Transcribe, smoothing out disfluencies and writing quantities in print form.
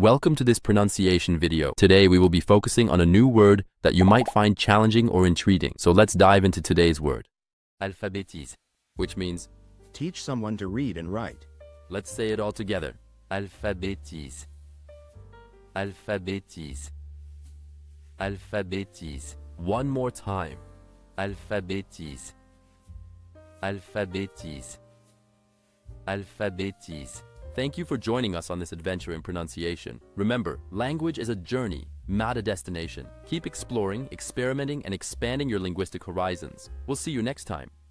Welcome to this pronunciation video. Today we will be focusing on a new word that you might find challenging or intriguing. So let's dive into today's word. Alphabetise, which means teach someone to read and write. Let's say it all together. Alphabetise. Alphabetise. Alphabetise. One more time. Alphabetise. Alphabetise. Alphabetise. Thank you for joining us on this adventure in pronunciation. Remember, language is a journey, not a destination. Keep exploring, experimenting, and expanding your linguistic horizons. We'll see you next time.